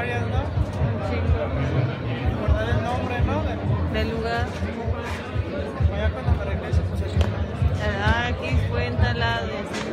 varias, ¿no? Un chingo. Recordar el nombre, ¿no? Del lugar. Ya cuando me regrese, pues aquí. Aquí fue en Talados.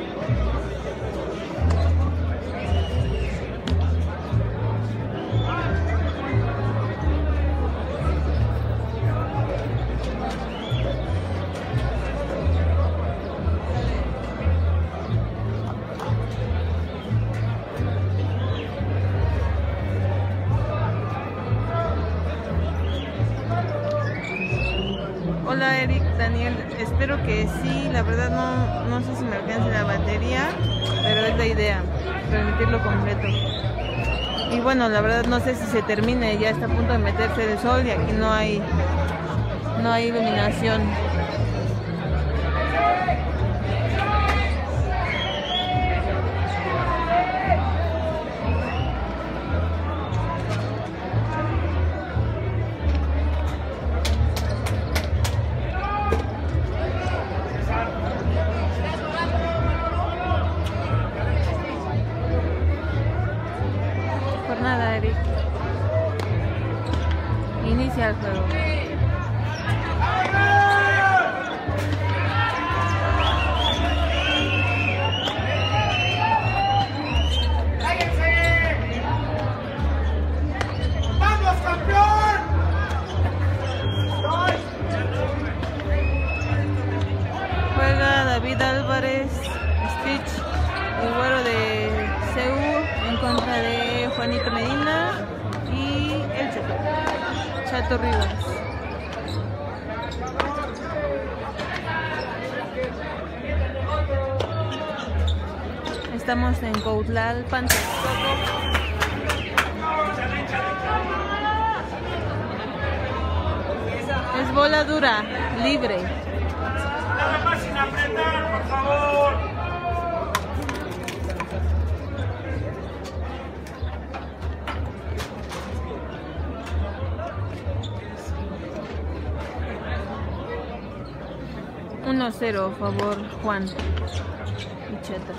Hola Eric, Daniel, espero que sí, la verdad no sé si me alcance la batería, pero es la idea, transmitirlo completo. Y bueno, la verdad no sé si se termine, ya está a punto de meterse el sol y aquí no hay iluminación. Por nada, Eric. Inicia el juego. ¡Vamos, campeón! Juega David Álvarez, Stitch, el güero de CU en contra de Juanito Medina y el Chato Rivas. Estamos en Cuautlalpan, es bola dura, libre. Nada más sin apretar, por favor. Uno 0 favor Juan y Cheto.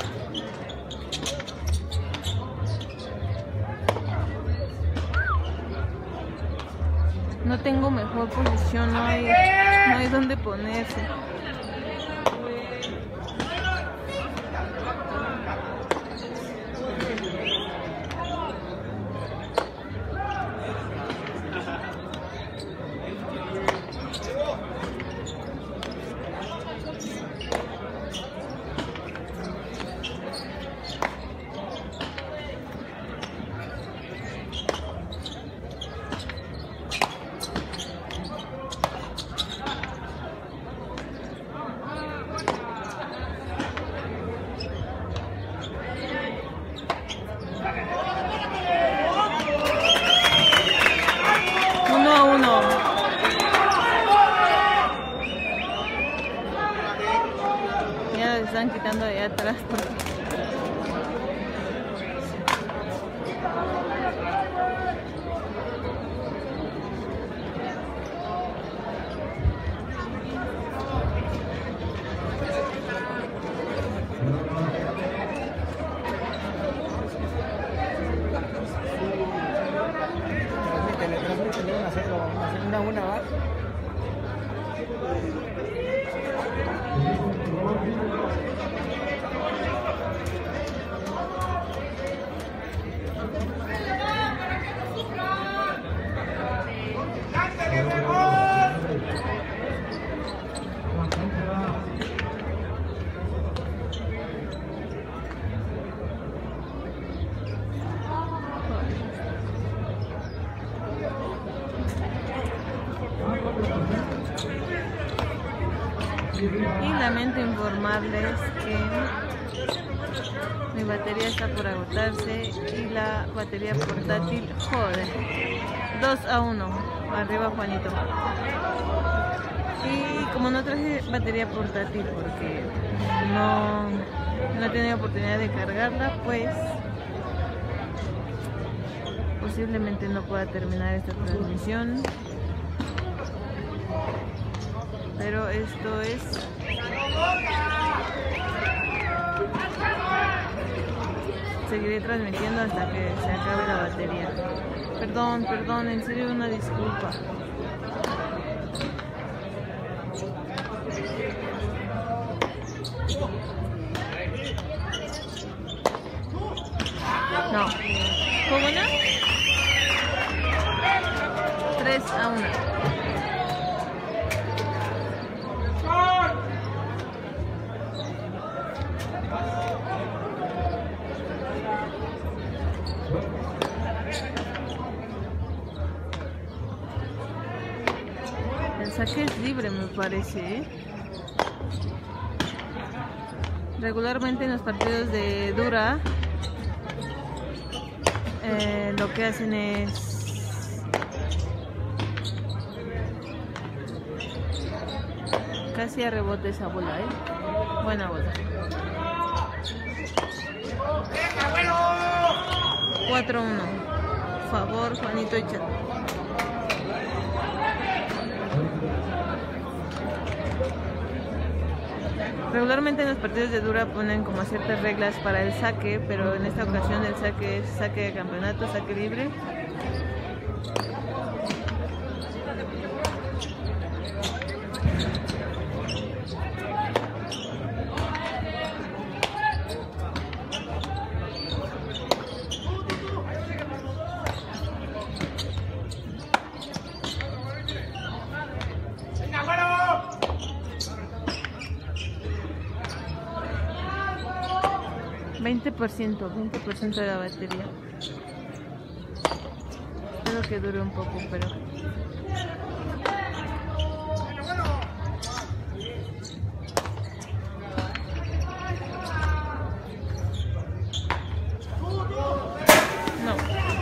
No tengo mejor posición, no hay dónde ponerse. Están quitando de allá atrás porque... Una va. Y lamento informarles que mi batería está por agotarse y la batería portátil, joder, 2-1, arriba Juanito. Y como no traje batería portátil porque no he tenido oportunidad de cargarla, pues posiblemente no pueda terminar esta transmisión. Pero esto es seguiré transmitiendo hasta que se acabe la batería. Perdón, en serio una disculpa. No. ¿Fue buena? 3-1. El saque es libre, me parece, ¿eh? Regularmente en los partidos de dura lo que hacen es casi a rebote esa bola, ¿eh? Buena bola. 4-1. Favor, Juanito y Chato. Regularmente en los partidos de dura ponen como ciertas reglas para el saque, pero en esta ocasión el saque es saque de campeonato, saque libre. $20% de la batería. Espero que dure un poco, pero... no.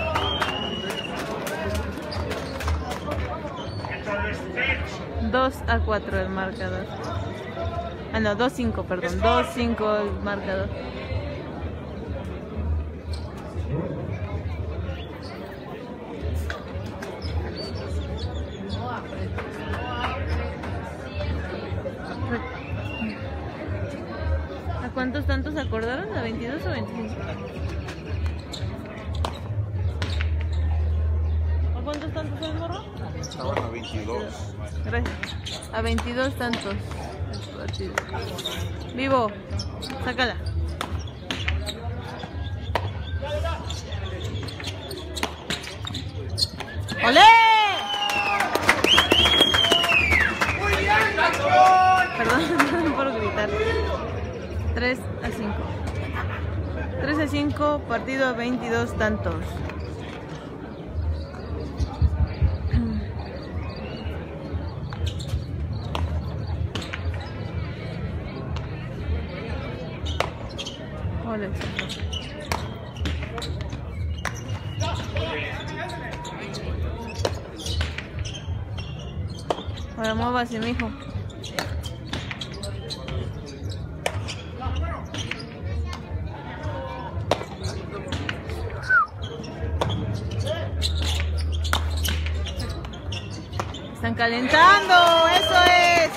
2-4 el marcador. Ah, no, 2-5, perdón. 2-5 el marcador. ¿A cuántos tantos acordaron? ¿A 22 o 25? ¿A cuántos tantos es, morro? Estaban a 22. Gracias. A 22 tantos. Vivo, sácala. ¡Olé! Perdón por gritar. 3-5. 3-5, partido a 22 tantos. Hola, ahora muévase, mijo. Están calentando, eso es.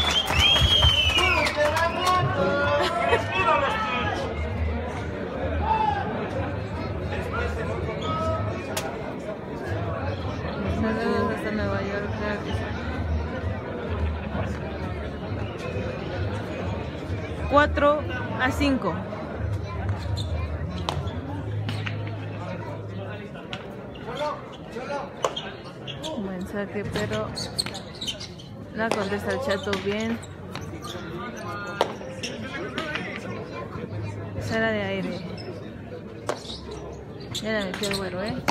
Saludos hasta Nueva York, claro que sí. 4-5. Buen saque, pero la contesta el Chato bien. Será de aire. Ya la metió el vuelo, ¿eh?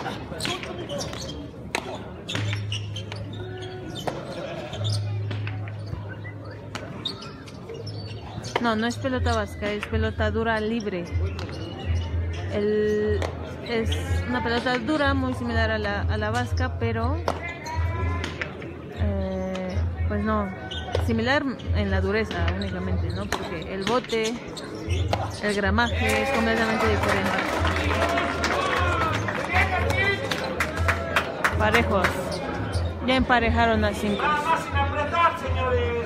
No, no es pelota vasca, es pelota dura libre. Es una pelota dura muy similar a la vasca, pero pues no, similar en la dureza únicamente, ¿no? Porque el bote, el gramaje es completamente diferente. Parejos, ya emparejaron a 5. Nada más sin apretar, señores.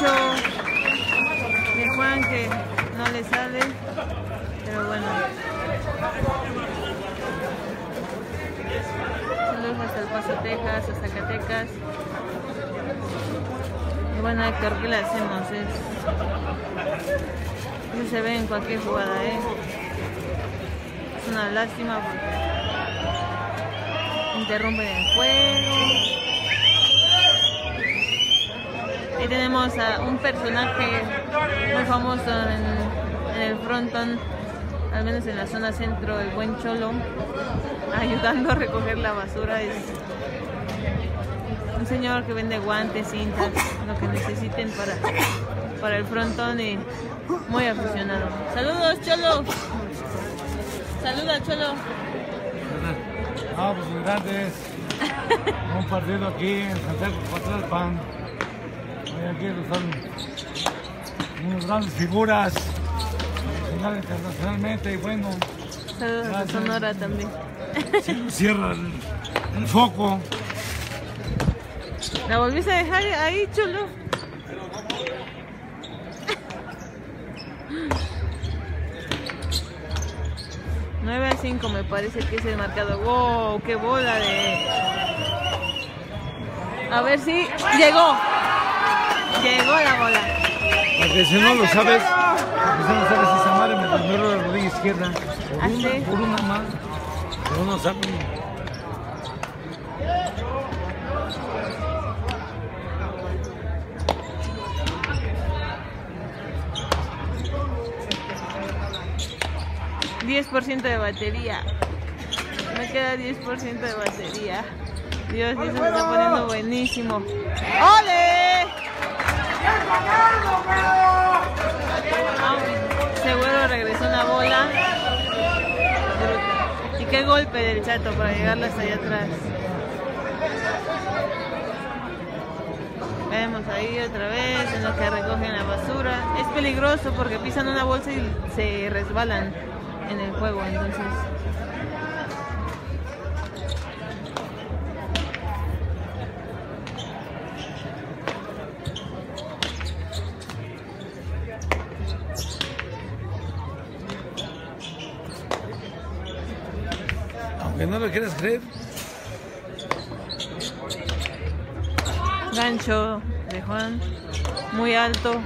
Gancho de Juan que no le sale, pero bueno. Saludos hasta El Paso, Texas, a Zacatecas. Y bueno, Héctor, ¿qué le hacemos? Eso se ve en cualquier jugada, Es una lástima porque interrumpen el juego. Ahí tenemos a un personaje muy famoso en el frontón, al menos en la zona centro, el buen Cholo, ayudando a recoger la basura. Es un señor que vende guantes, cintas, lo que necesiten para el frontón, y muy aficionado. Saludos, Cholo. Saluda, Cholo. No, pues grandes. Un partido aquí en Santiago Pan. Aquí son unas grandes figuras internacionalmente, y bueno. Saludos a Sonora también. Cierra el foco. ¿La volviste a dejar ahí, Cholo? ...9-5 me parece que es el marcador. ¡Wow! ¡Qué bola de...! A ver si... ¡Llegó! Llegó la bola. Porque si no lo sabes... Porque si no sabes si Samara me primero la rodilla izquierda. Por una más. Pero no sabe... 10% de batería. Me queda 10% de batería. Dios, eso se está poniendo buenísimo. ¡Ole! Seguro regresó una bola. Y qué golpe del Chato para llegarla hasta allá atrás. Vemos ahí otra vez en lo que recogen la basura. Es peligroso porque pisan una bolsa y se resbalan en el juego, entonces aunque no lo quieras creer. Gancho de Juan, muy alto.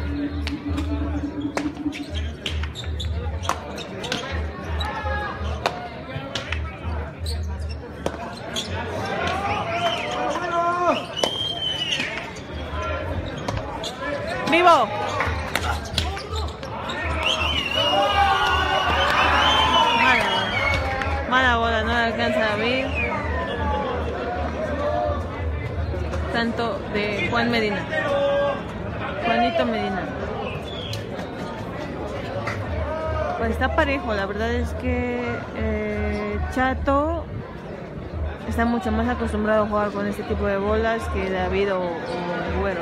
¡Vivo! Mala bola, no la alcanza a ver. Tanto de Juan Medina. Juanito Medina. Pues está parejo, la verdad es que Chato está mucho más acostumbrado a jugar con este tipo de bolas que David o Güero.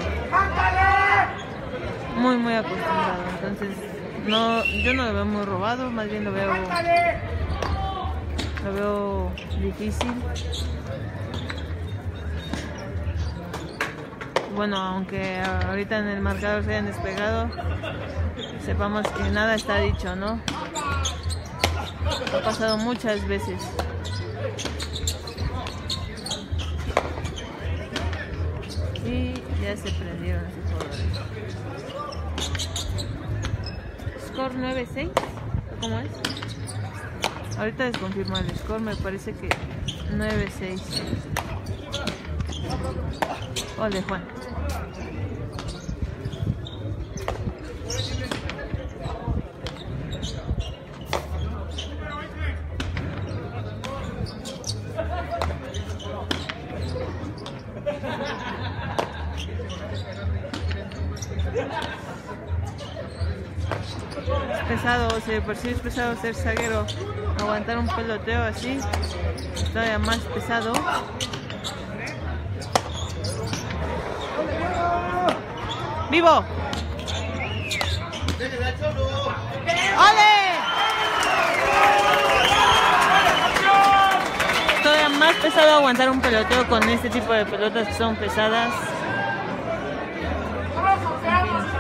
Muy acostumbrado, entonces no, yo no lo veo muy robado, más bien lo veo difícil. Bueno, aunque ahorita en el marcador se hayan despegado, sepamos que nada está dicho, ¿no? Ha pasado muchas veces. Y ya se prendieron esos jugadores. Score 9-6, ¿cómo es? Ahorita desconfirmo el score, me parece que 9-6. Ole, Juan. Pesado, si de por sí es pesado ser zaguero, aguantar un peloteo así es todavía más pesado. ¡Vivo! ¡Ole! Todavía más pesado aguantar un peloteo con este tipo de pelotas que son pesadas. En fin.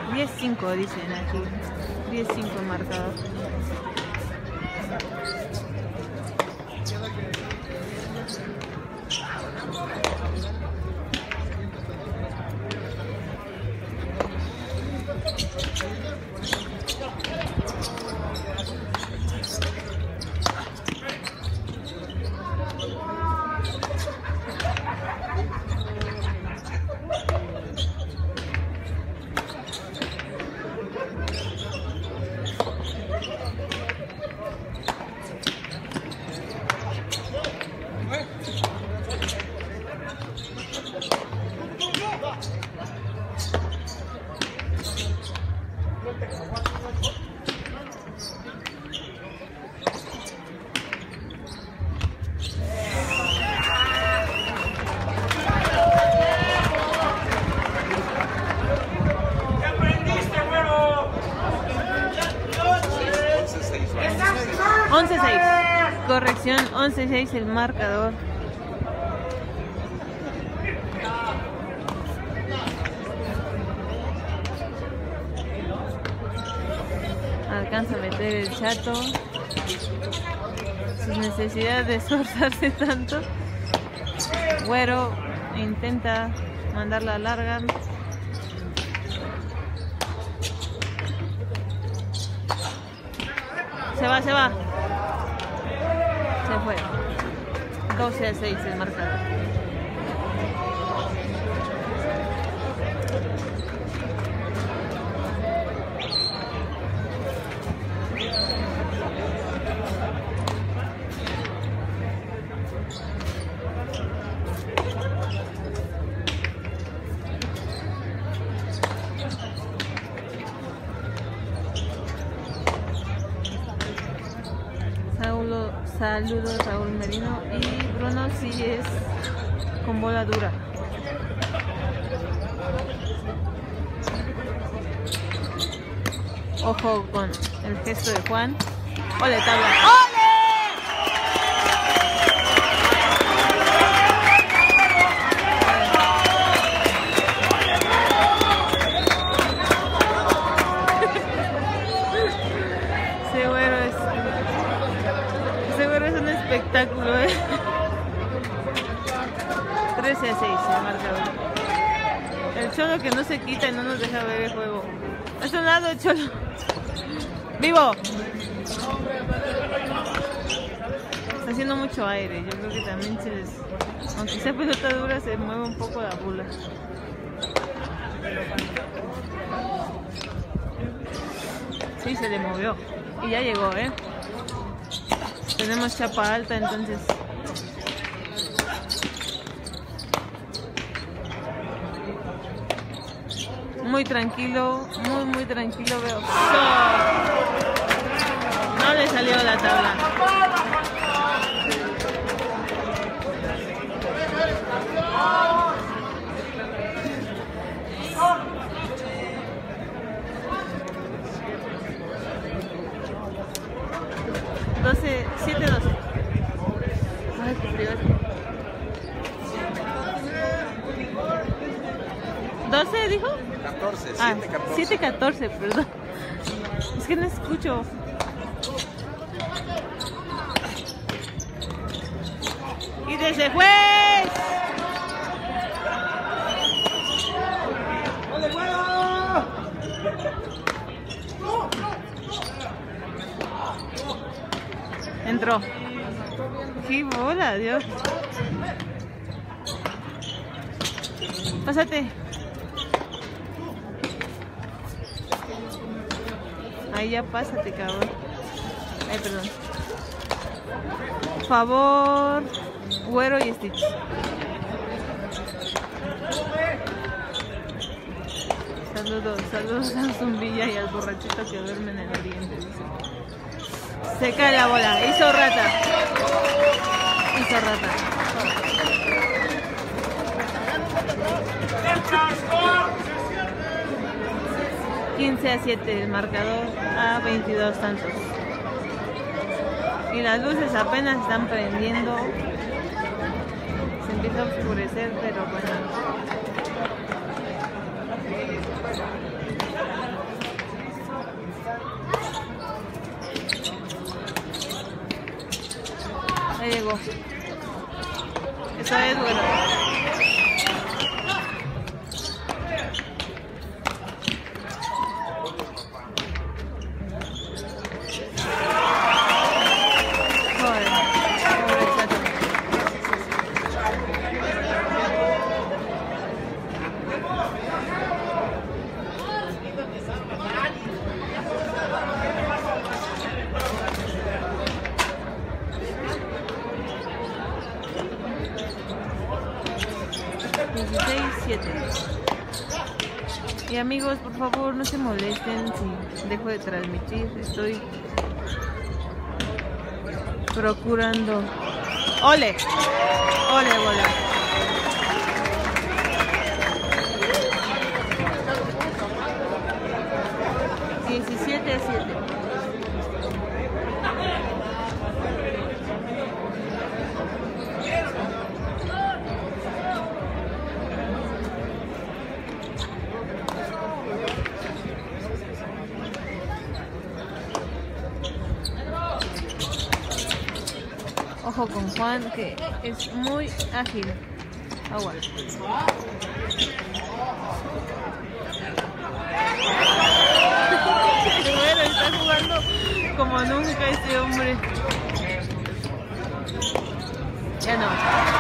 10-5 dicen aquí. 10-5 el marcador. ¿Qué aprendiste, güero? 11-6. Corrección, 11-6 el marcador. Alcanza a meter el Chato. Sin necesidad de esforzarse tanto. Güero intenta mandarla larga. Se va. Se fue. 12-6 el marcador. Saludos Raúl Merino y Bruno sí es con bola dura. Ojo con el gesto de Juan. ¡Ole, tabla! ¡Ole! Espectáculo, 13-6 el marcador. El Cholo que no se quita y no nos deja ver el juego. Ha sonado el Cholo. ¡Vivo! Está haciendo mucho aire. Yo creo que también se les... Aunque sea pelota dura, se mueve un poco la bola. Sí, se le movió. Y ya llegó, Tenemos chapa alta, entonces. Muy tranquilo, muy tranquilo veo. No le salió la tabla. $7-12. Ay, qué frío. 12 dijo. 14, 7-14, perdón. Es que no escucho. Y desde juez. Entró. ¡Qué bola, Dios! Pásate. Ahí ya pásate, cabrón. Ay, perdón. Por favor. Güero y Stitch. Saludos a Zumbilla y al borrachito que duerme en el oriente. Se cae la bola. Hizo rata. 15-7 el marcador a 22 tantos. Y las luces apenas están prendiendo. Se empieza a oscurecer, pero bueno. pegó. Esa es bueno. Y amigos, por favor, no se molesten si dejo de transmitir. Estoy procurando. ¡Ole! ¡Ole, bola! $17-7. Ojo con Juan, que es muy ágil. Agua. Bueno, está jugando como nunca este hombre. Ya no.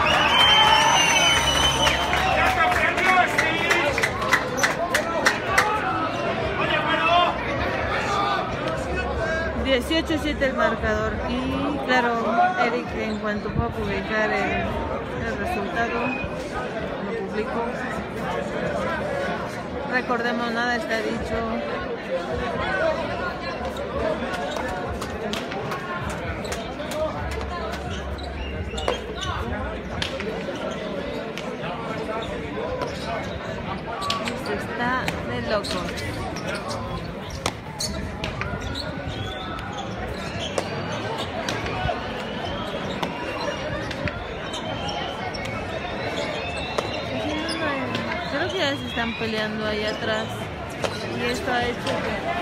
18-7 el marcador. Y claro, Eric, en cuanto pueda publicar el resultado, lo publico. Recordemos, nada está dicho. Esto está de locos. Se están peleando ahí atrás y esto ha hecho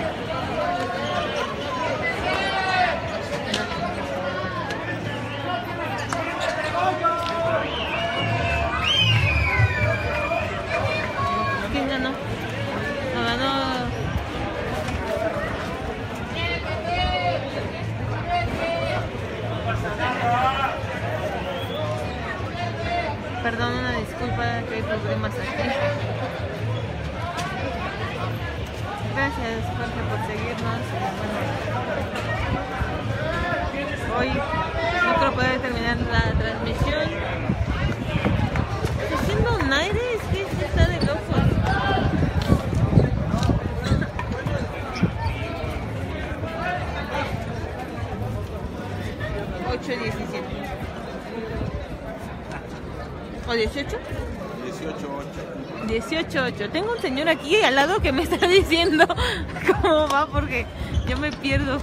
que... ¿Quién ganó? No ganó. Perdón, una disculpa, que hay problemas aquí. Gracias, Jorge, por seguirnos. Bueno, hoy no creo poder terminar la transmisión. Está haciendo un aire, es que esto está de locos. ¿O 18? 18-8. Tengo un señor aquí al lado que me está diciendo cómo va porque yo me pierdo.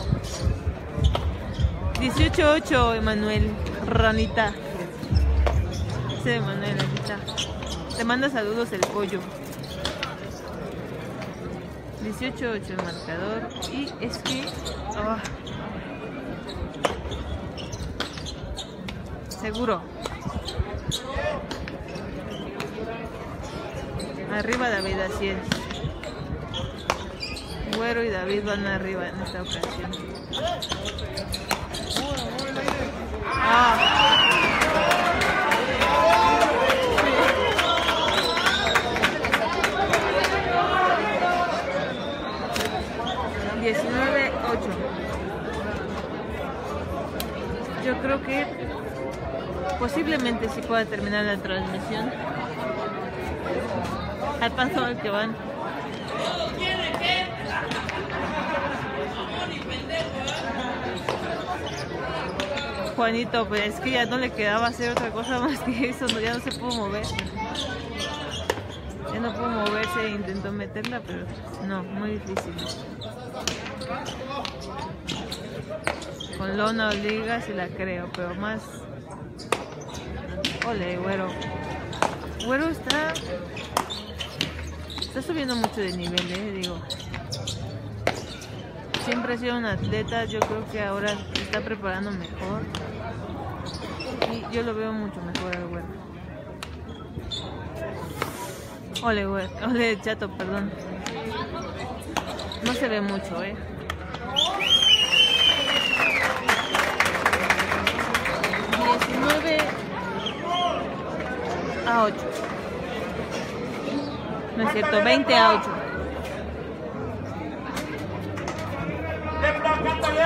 18-8, Emanuel, ranita. Ese Emanuel, ranita. Te manda saludos el pollo. 18-8 el marcador. Y es que... seguro. Arriba David, así es. Güero y David van arriba en esta ocasión. Ah. 19-8. Yo creo que posiblemente sí pueda terminar la transmisión. Al paso al que van. Juanito, pues es que ya no le quedaba hacer otra cosa más que eso, ya no se pudo mover. Ya no pudo moverse, intentó meterla, pero no, muy difícil. Con lona o liga sí la creo, pero más... Ole, güero. Güero está subiendo mucho de nivel, digo. Siempre ha sido un atleta, yo creo que ahora se está preparando mejor. Y yo lo veo mucho mejor al Güero. Ole, Güero. Ole, Chato, perdón. No se ve mucho, 19-8. No es cierto, 20-8. ¡Lepra, cántale!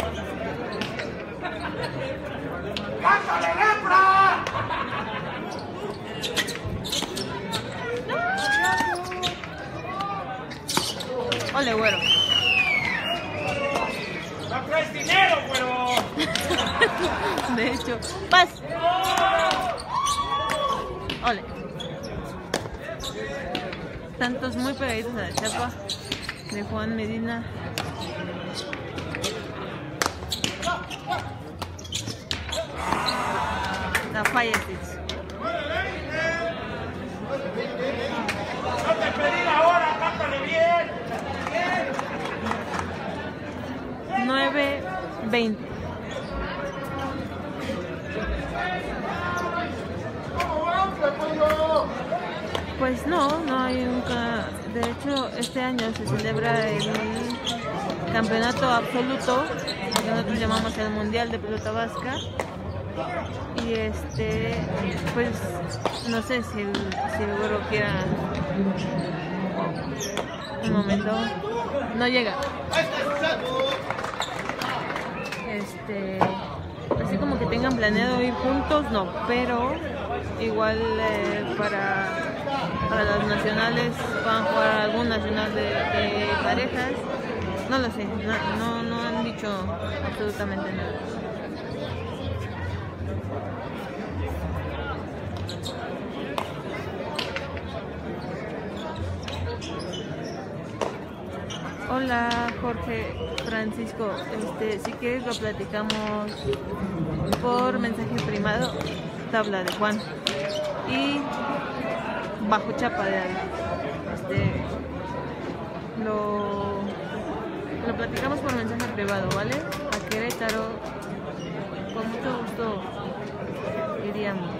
¡Cántale, Lepra! Ole, Güero. ¡No traes dinero, güero! De hecho, paz. Ole. Tantos muy pegaditos a la chapa de Juan Medina. La falla, ¡No te pedí la hora! ¡Cántale bien! 9-20. Pues no hay nunca. De hecho, este año se celebra el campeonato absoluto, lo que nosotros llamamos el Mundial de Pelota Vasca. Y pues no sé si el Güero quiera. Un momento. No llega. Así como que tengan planeado ir juntos, no, pero igual para las nacionales van a jugar algún nacional de parejas. No lo sé, no han dicho absolutamente nada. Hola Jorge Francisco, si quieres lo platicamos por mensaje privado, tabla de Juan y bajo chapa de algo. Lo platicamos por mensaje privado, ¿vale? A Querétaro, con mucho gusto iríamos.